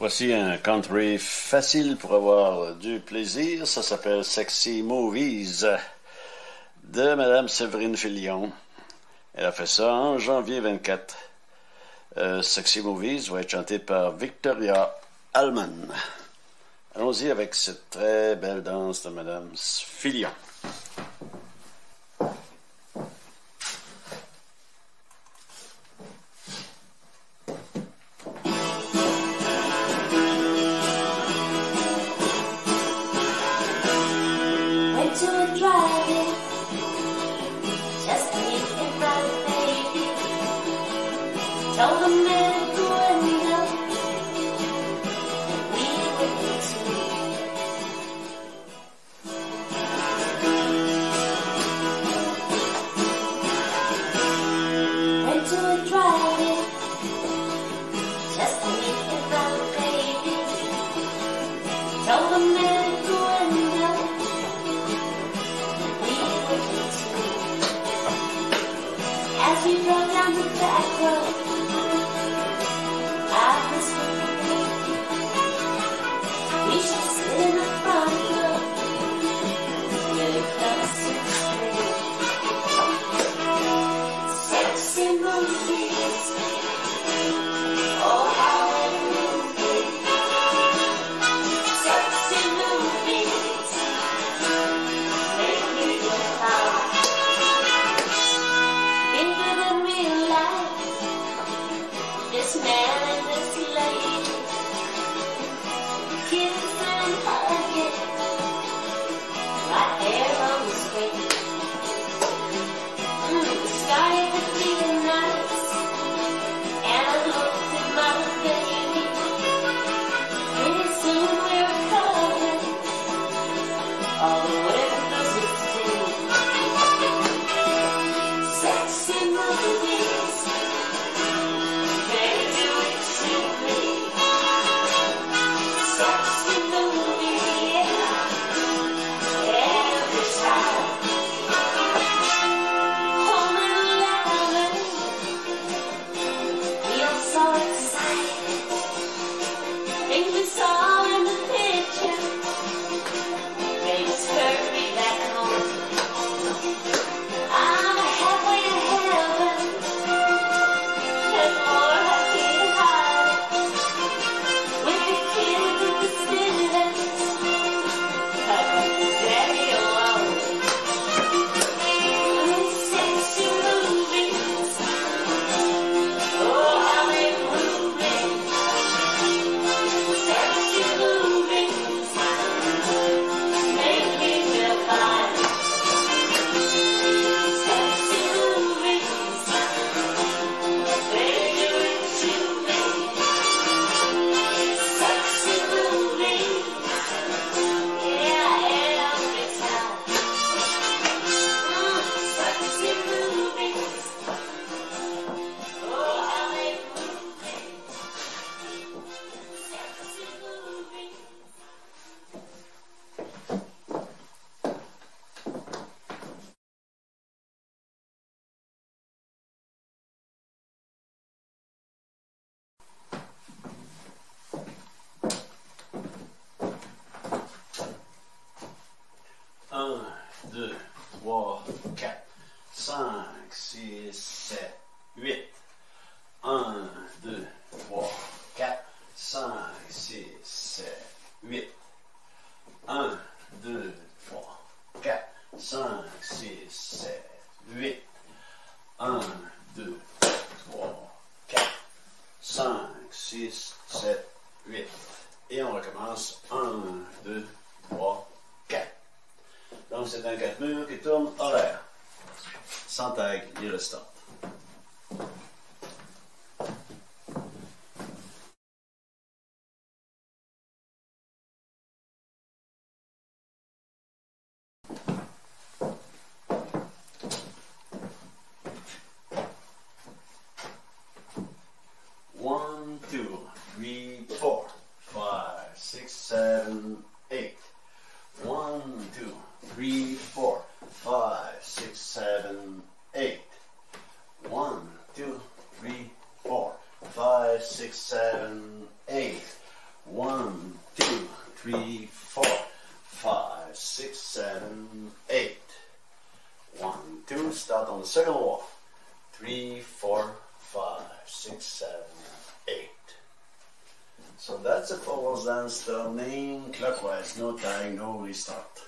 Voici un country facile pour avoir du plaisir. Ça s'appelle Sexy Movies de Madame Séverine Filion. Elle a fait ça en janvier 24. Sexy Movies va être chanté par Victoria Allman. Allons-y avec cette très belle danse de Madame Filion. Told the man to end up, we were two. Went to a drive-in, just to meet a brother, baby. Told the man to end up, we were two. As we drove down the back road, we should sit in the front row, get across the street. Sexy movies, oh how they move me. Sexy movies, make me feel high. Bigger than real life, this man and this lady. Kiss and hug it, right there on the screen. The sky could be nice, and I looked at my baby. Pretty soon we're covered, all the windows are seen. Sexy movies, baby, we should be. Sexy movie, yeah, every time. Home at 11, feel so excited. Think we saw in the picture, baby's hurry back home. I'm halfway to heaven, and more I can't hide. With the kids in the city, I got the daddy alone. Sexy movies, oh how they move me. Sexy movies, make me feel fine. Sexy movies, baby, it's you, me. Sexy movies, yeah, every time. Sexy movies, oh how they move me. Sexy movies. Un, deux, trois, quatre, cinq, six, sept, huit. Un, deux, trois, quatre, cinq, six, sept, huit. Un, deux, trois, quatre, cinq, six, sept, huit. Un, deux, trois, quatre, cinq, six, sept, huit. Et on recommence. Un, deux, trois, quatre. Donc, c'est un 4 murs qui tourne horaire. Sans tag, il restante. One, two, three, four, five, six, seven, eight. 1, 2, 3, 4, 5, 6, 7, 8. 1, 2, 3, 4, 5, 6, 7, 8. 2, start on the second wall. 3, 4, 5, 6, 7, 8. So that's a forward dance turning clockwise, no tying, no restart.